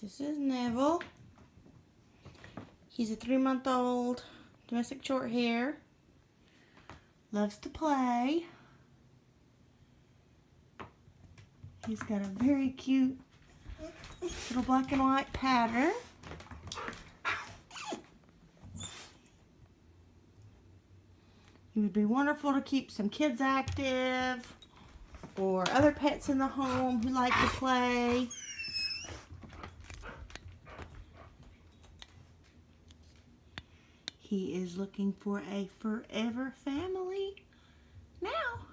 This is Neville. He's a 3-month-old domestic short hair. Loves to play. He's got a very cute little black and white pattern. He would be wonderful to keep some kids active or other pets in the home who like to play. He is looking for a forever family now.